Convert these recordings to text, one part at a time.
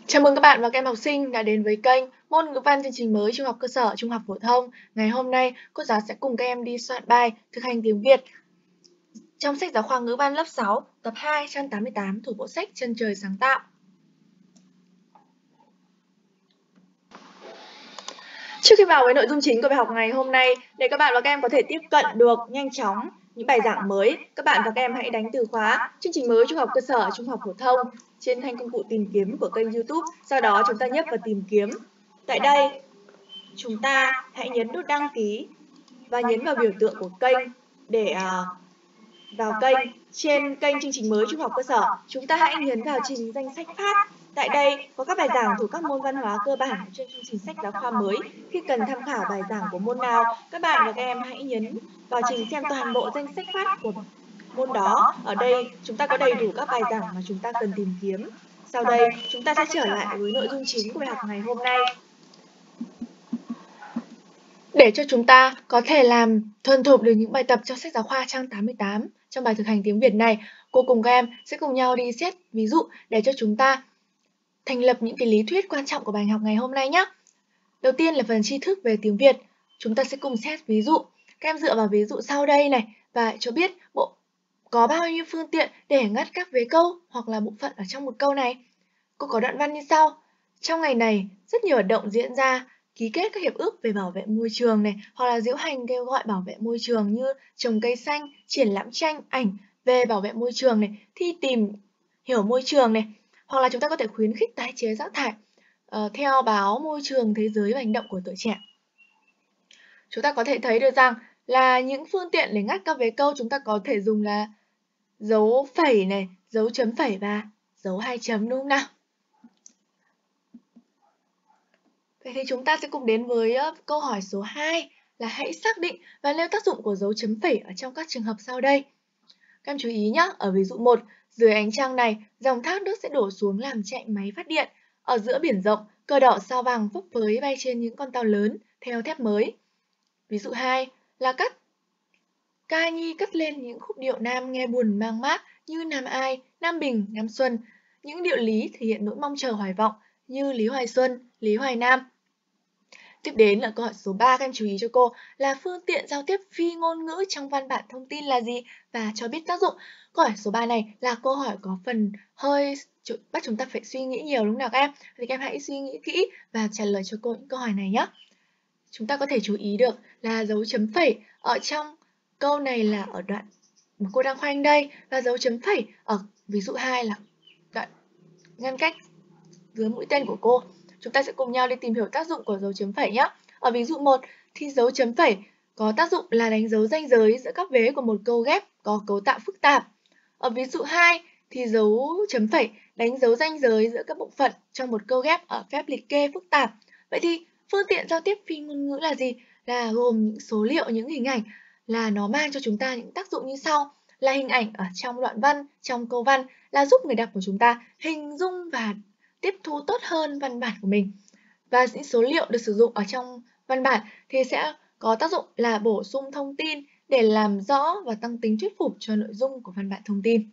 Chào mừng các bạn và các em học sinh đã đến với kênh Môn ngữ văn chương trình mới Trung học cơ sở, Trung học phổ thông. Ngày hôm nay, cô giáo sẽ cùng các em đi soạn bài thực hành tiếng Việt trong sách giáo khoa ngữ văn lớp 6, tập 2, trang 88 thuộc bộ sách Chân trời sáng tạo. Trước khi vào với nội dung chính của bài học ngày hôm nay, để các bạn và các em có thể tiếp cận được nhanh chóng những bài giảng mới, các bạn và các em hãy đánh từ khóa chương trình mới Trung học cơ sở, Trung học phổ thông trên thanh công cụ tìm kiếm của kênh YouTube. Sau đó chúng ta nhấp vào tìm kiếm. Tại đây, chúng ta hãy nhấn nút đăng ký và nhấn vào biểu tượng của kênh để vào kênh. Trên kênh chương trình mới Trung học cơ sở, chúng ta hãy nhấn vào trình danh sách phát. Tại đây có các bài giảng thuộc các môn văn hóa cơ bản trên chương trình sách giáo khoa mới. Khi cần tham khảo bài giảng của môn nào, các bạn và các em hãy nhấn vào trình xem toàn bộ danh sách phát của môn đó. Ở đây chúng ta có đầy đủ các bài giảng mà chúng ta cần tìm kiếm. Sau đây, chúng ta sẽ trở lại với nội dung chính của bài học ngày hôm nay. Để cho chúng ta có thể làm thuần thục được những bài tập trong sách giáo khoa trang 88 trong bài thực hành tiếng Việt này, cô cùng các em sẽ cùng nhau đi xét ví dụ để cho chúng ta thành lập những cái lý thuyết quan trọng của bài học ngày hôm nay nhé. Đầu tiên là phần tri thức về tiếng Việt. Chúng ta sẽ cùng xét ví dụ. Các em dựa vào ví dụ sau đây này và cho biết bộ có bao nhiêu phương tiện để ngắt các vế câu hoặc là bộ phận ở trong một câu này. Cô có đoạn văn như sau. Trong ngày này, rất nhiều hoạt động diễn ra, ký kết các hiệp ước về bảo vệ môi trường này, hoặc là diễu hành kêu gọi bảo vệ môi trường như trồng cây xanh, triển lãm tranh, ảnh về bảo vệ môi trường này, thi tìm hiểu môi trường này, hoặc là chúng ta có thể khuyến khích tái chế rác thải theo báo Môi trường Thế giới và Hành động của tuổi trẻ. Chúng ta có thể thấy được rằng là những phương tiện để ngắt các vế câu chúng ta có thể dùng là dấu phẩy này, dấu chấm phẩy và dấu hai chấm, đúng không nào? Vậy thì chúng ta sẽ cùng đến với câu hỏi số 2 là hãy xác định và nêu tác dụng của dấu chấm phẩy ở trong các trường hợp sau đây. Các em chú ý nhé, ở ví dụ 1, dưới ánh trăng này, dòng thác nước sẽ đổ xuống làm chạy máy phát điện. Ở giữa biển rộng, cờ đỏ sao vàng phấp phới bay trên những con tàu lớn theo thép mới. Ví dụ 2 là ca nhi cất lên những khúc điệu nam nghe buồn mang mát như Nam Ai, Nam Bình, Nam Xuân. Những điệu lý thể hiện nỗi mong chờ hoài vọng như Lý Hoài Xuân, Lý Hoài Nam. Tiếp đến là câu hỏi số 3, các em chú ý cho cô là phương tiện giao tiếp phi ngôn ngữ trong văn bản thông tin là gì và cho biết tác dụng. Câu hỏi số 3 này là câu hỏi có phần hơi bắt chúng ta phải suy nghĩ nhiều, đúng không nào các em? Thì các em hãy suy nghĩ kỹ và trả lời cho cô những câu hỏi này nhé. Chúng ta có thể chú ý được là dấu chấm phẩy ở trong câu này là ở đoạn mà cô đang khoanh đây, và dấu chấm phẩy ở ví dụ 2 là đoạn ngăn cách dưới mũi tên của cô. Chúng ta sẽ cùng nhau đi tìm hiểu tác dụng của dấu chấm phẩy nhé. Ở ví dụ 1 thì dấu chấm phẩy có tác dụng là đánh dấu ranh giới giữa các vế của một câu ghép có cấu tạo phức tạp. Ở ví dụ 2 thì dấu chấm phẩy đánh dấu ranh giới giữa các bộ phận trong một câu ghép ở phép liệt kê phức tạp. Vậy thì phương tiện giao tiếp phi ngôn ngữ là gì? Là gồm những số liệu, những hình ảnh, là nó mang cho chúng ta những tác dụng như sau. Là hình ảnh ở trong đoạn văn, trong câu văn, là giúp người đọc của chúng ta hình dung và tiếp thu tốt hơn văn bản của mình. Và những số liệu được sử dụng ở trong văn bản thì sẽ có tác dụng là bổ sung thông tin để làm rõ và tăng tính thuyết phục cho nội dung của văn bản thông tin.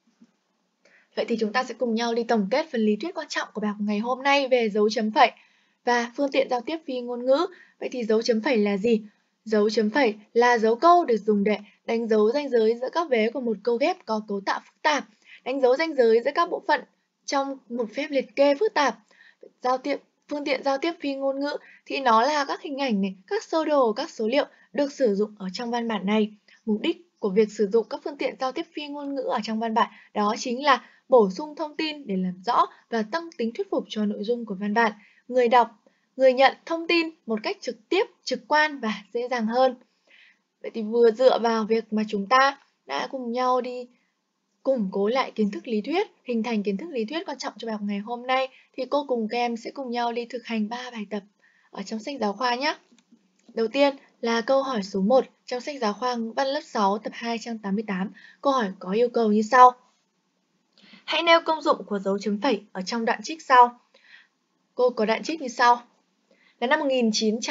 Vậy thì chúng ta sẽ cùng nhau đi tổng kết phần lý thuyết quan trọng của bài học ngày hôm nay về dấu chấm phẩy và phương tiện giao tiếp phi ngôn ngữ. Vậy thì dấu chấm phẩy là gì? Dấu chấm phẩy là dấu câu được dùng để đánh dấu ranh giới giữa các vế của một câu ghép có cấu tạo phức tạp, đánh dấu ranh giới giữa các bộ phận trong một phép liệt kê phức tạp. Phương tiện giao tiếp phi ngôn ngữ thì nó là các hình ảnh này, các sơ đồ, các số liệu được sử dụng ở trong văn bản này. Mục đích của việc sử dụng các phương tiện giao tiếp phi ngôn ngữ ở trong văn bản đó chính là bổ sung thông tin để làm rõ và tăng tính thuyết phục cho nội dung của văn bản. Người đọc, người nhận thông tin một cách trực tiếp, trực quan và dễ dàng hơn. Vậy thì vừa dựa vào việc mà chúng ta đã cùng nhau đi củng cố lại kiến thức lý thuyết, hình thành kiến thức lý thuyết quan trọng cho bài học ngày hôm nay, thì cô cùng các em sẽ cùng nhau đi thực hành 3 bài tập ở trong sách giáo khoa nhé. Đầu tiên là câu hỏi số 1 trong sách giáo khoa ngữ văn lớp 6 tập 2 trang 88. Câu hỏi có yêu cầu như sau. Hãy nêu công dụng của dấu chấm phẩy ở trong đoạn trích sau. Cô có đoạn trích như sau. Là năm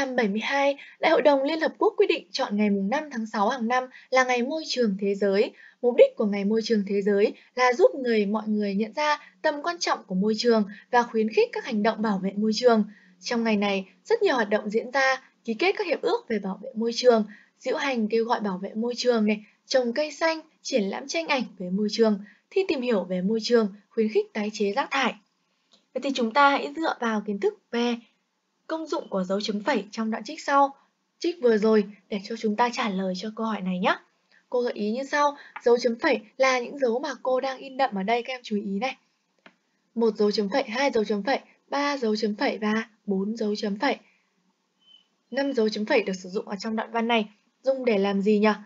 1972, Đại hội đồng Liên Hợp Quốc quyết định chọn ngày 5 tháng 6 hàng năm là Ngày Môi trường Thế giới. Mục đích của Ngày Môi trường Thế giới là giúp mọi người nhận ra tầm quan trọng của môi trường và khuyến khích các hành động bảo vệ môi trường. Trong ngày này, rất nhiều hoạt động diễn ra, ký kết các hiệp ước về bảo vệ môi trường, diễu hành kêu gọi bảo vệ môi trường này, trồng cây xanh, triển lãm tranh ảnh về môi trường, thi tìm hiểu về môi trường, khuyến khích tái chế rác thải. Vậy thì chúng ta hãy dựa vào kiến thức về công dụng của dấu chấm phẩy trong đoạn trích vừa rồi để cho chúng ta trả lời cho câu hỏi này nhé. Cô gợi ý như sau, dấu chấm phẩy là những dấu mà cô đang in đậm ở đây, các em chú ý này. 1 dấu chấm phẩy, 2 dấu chấm phẩy, 3 dấu chấm phẩy và 4 dấu chấm phẩy. 5 dấu chấm phẩy được sử dụng ở trong đoạn văn này, dùng để làm gì nhỉ?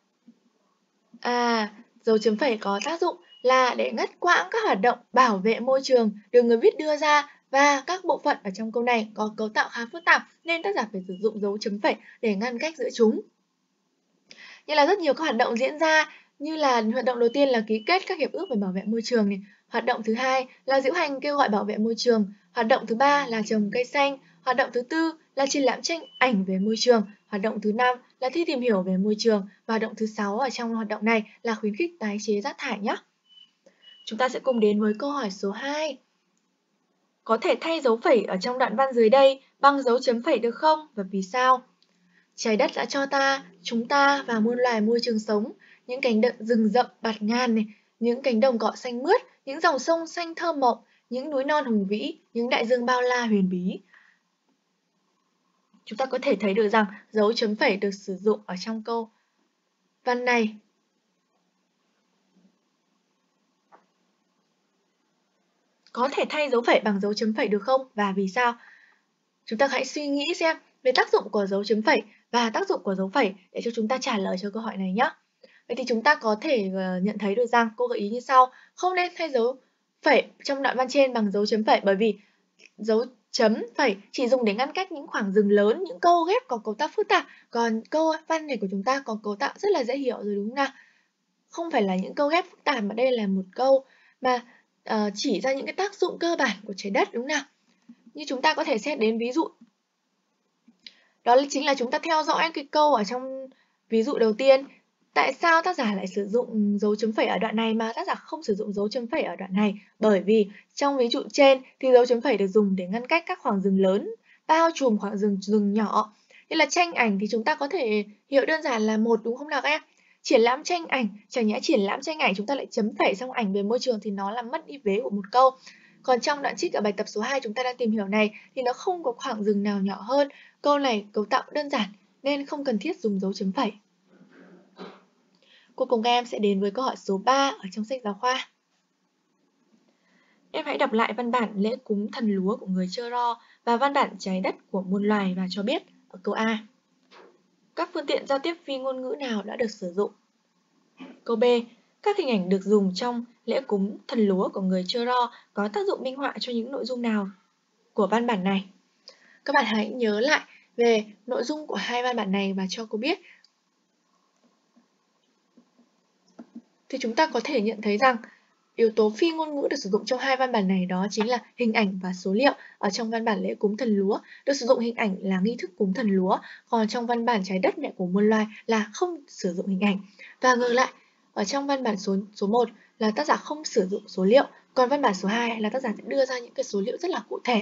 Dấu chấm phẩy có tác dụng là để ngắt quãng các hoạt động bảo vệ môi trường được người viết đưa ra, và các bộ phận ở trong câu này có cấu tạo khá phức tạp nên tác giả phải sử dụng dấu chấm phẩy để ngăn cách giữa chúng. Như là rất nhiều các hoạt động diễn ra, như là hoạt động đầu tiên là ký kết các hiệp ước về bảo vệ môi trường này. Hoạt động thứ hai là diễu hành kêu gọi bảo vệ môi trường. Hoạt động thứ ba là trồng cây xanh. Hoạt động thứ tư là triển lãm tranh ảnh về môi trường. Hoạt động thứ 5 là thi tìm hiểu về môi trường. Và hoạt động thứ 6 ở trong hoạt động này là khuyến khích tái chế rác thải nhé. Chúng ta sẽ cùng đến với câu hỏi số 2. Có thể thay dấu phẩy ở trong đoạn văn dưới đây bằng dấu chấm phẩy được không và vì sao? Trái đất đã cho chúng ta và muôn loài môi trường sống, những cánh rừng rậm bạt ngàn này, những cánh đồng cỏ xanh mướt, những dòng sông xanh thơ mộng, những núi non hùng vĩ, những đại dương bao la huyền bí. Chúng ta có thể thấy được rằng dấu chấm phẩy được sử dụng ở trong câu văn này. Có thể thay dấu phẩy bằng dấu chấm phẩy được không và vì sao? Chúng ta hãy suy nghĩ xem về tác dụng của dấu chấm phẩy và tác dụng của dấu phẩy để cho chúng ta trả lời cho câu hỏi này nhé. Vậy thì chúng ta có thể nhận thấy được rằng cô gợi ý như sau, không nên thay dấu phẩy trong đoạn văn trên bằng dấu chấm phẩy, bởi vì dấu chấm phẩy chỉ dùng để ngăn cách những khoảng dừng lớn, những câu ghép có cấu tạo phức tạp, còn câu văn này của chúng ta có cấu tạo rất là dễ hiểu rồi đúng không nào? Không phải là những câu ghép phức tạp mà đây là một câu mà chỉ ra những cái tác dụng cơ bản của trái đất đúng không nào? Như chúng ta có thể xét đến ví dụ. Đó chính là chúng ta theo dõi cái câu ở trong ví dụ đầu tiên. Tại sao tác giả lại sử dụng dấu chấm phẩy ở đoạn này mà tác giả không sử dụng dấu chấm phẩy ở đoạn này? Bởi vì trong ví dụ trên thì dấu chấm phẩy được dùng để ngăn cách các khoảng rừng lớn, bao trùm khoảng rừng nhỏ. Như là tranh ảnh thì chúng ta có thể hiểu đơn giản là một đúng không nào các em? Triển lãm tranh ảnh, chẳng nhẽ triển lãm tranh ảnh chúng ta lại chấm phẩy xong ảnh về môi trường thì nó làm mất đi vế của một câu. Còn trong đoạn trích ở bài tập số 2 chúng ta đang tìm hiểu này thì nó không có khoảng rừng nào nhỏ hơn. Câu này cấu tạo đơn giản nên không cần thiết dùng dấu chấm phẩy. Cô cùng các em sẽ đến với câu hỏi số 3 ở trong sách giáo khoa. Em hãy đọc lại văn bản lễ cúng thần lúa của người Chơ-ro và văn bản trái đất của muôn loài và cho biết ở câu A. Các phương tiện giao tiếp phi ngôn ngữ nào đã được sử dụng? Câu B. Các hình ảnh được dùng trong lễ cúng thần lúa của người Chơ-ro có tác dụng minh họa cho những nội dung nào của văn bản này? Các bạn hãy nhớ lại về nội dung của hai văn bản này và cho cô biết. Thì chúng ta có thể nhận thấy rằng yếu tố phi ngôn ngữ được sử dụng trong hai văn bản này đó chính là hình ảnh và số liệu. Ở trong văn bản lễ cúng thần lúa được sử dụng hình ảnh là nghi thức cúng thần lúa, còn trong văn bản trái đất mẹ của muôn loài là không sử dụng hình ảnh. Và ngược lại, ở trong văn bản số 1 là tác giả không sử dụng số liệu, còn văn bản số 2 là tác giả sẽ đưa ra những cái số liệu rất là cụ thể.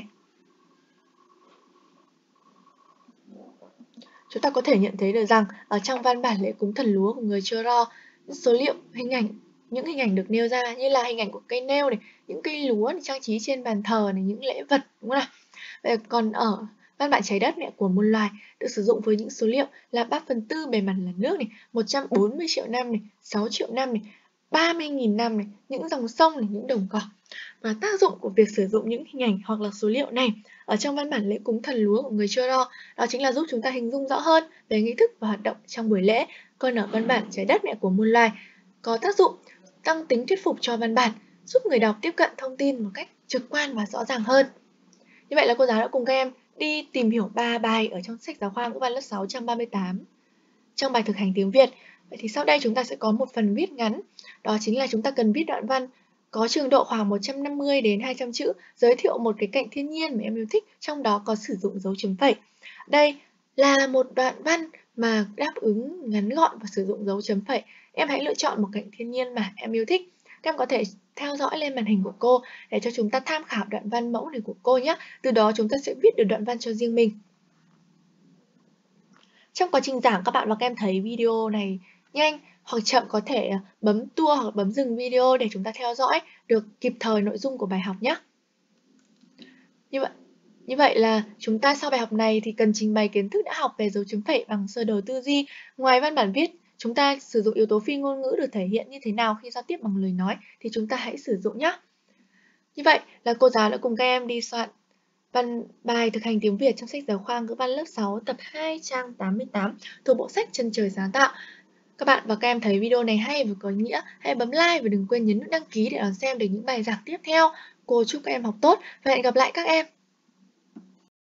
Chúng ta có thể nhận thấy được rằng ở trong văn bản lễ cúng thần lúa của người Chơ-ro, số liệu những hình ảnh được nêu ra như là hình ảnh của cây nêu này, những cây lúa này, trang trí trên bàn thờ này, những lễ vật đúng không nào? Vậy còn ở văn bản trái đất mẹ của muôn loài được sử dụng với những số liệu là 3/4 bề mặt là nước này, 140 triệu năm này, 6 triệu năm này, 30.000 năm này, những dòng sông này, những đồng cỏ. Và tác dụng của việc sử dụng những hình ảnh hoặc là số liệu này ở trong văn bản lễ cúng thần lúa của người Chơ-ro đó chính là giúp chúng ta hình dung rõ hơn về nghi thức và hoạt động trong buổi lễ. Còn ở văn bản trái đất mẹ của muôn loài có tác dụng tăng tính thuyết phục cho văn bản, giúp người đọc tiếp cận thông tin một cách trực quan và rõ ràng hơn. Như vậy là cô giáo đã cùng các em đi tìm hiểu 3 bài ở trong sách giáo khoa ngữ văn lớp 6 trang 38 trong bài thực hành tiếng Việt. Vậy thì sau đây chúng ta sẽ có một phần viết ngắn, đó chính là chúng ta cần viết đoạn văn có trường độ khoảng 150 đến 200 chữ, giới thiệu một cái cảnh thiên nhiên mà em yêu thích, trong đó có sử dụng dấu chấm phẩy. Đây là một đoạn văn mà đáp ứng ngắn gọn và sử dụng dấu chấm phẩy. em hãy lựa chọn một cảnh thiên nhiên mà em yêu thích. Các em có thể theo dõi lên màn hình của cô để cho chúng ta tham khảo đoạn văn mẫu này của cô nhé. Từ đó chúng ta sẽ viết được đoạn văn cho riêng mình. Trong quá trình giảng các bạn và các em thấy video này nhanh hoặc chậm có thể bấm tua hoặc bấm dừng video để chúng ta theo dõi được kịp thời nội dung của bài học nhé. Như vậy là chúng ta sau bài học này thì cần trình bày kiến thức đã học về dấu chấm phẩy bằng sơ đồ tư duy. Ngoài văn bản viết, chúng ta sử dụng yếu tố phi ngôn ngữ được thể hiện như thế nào khi giao tiếp bằng lời nói thì chúng ta hãy sử dụng nhé. Như vậy là cô giáo đã cùng các em đi soạn bài thực hành tiếng Việt trong sách giáo khoa ngữ văn lớp 6 tập 2 trang 88 thuộc bộ sách Chân trời sáng tạo. Các bạn và các em thấy video này hay và có ý nghĩa, hãy bấm like và đừng quên nhấn nút đăng ký để đón xem được những bài giảng tiếp theo. Cô chúc các em học tốt và hẹn gặp lại các em.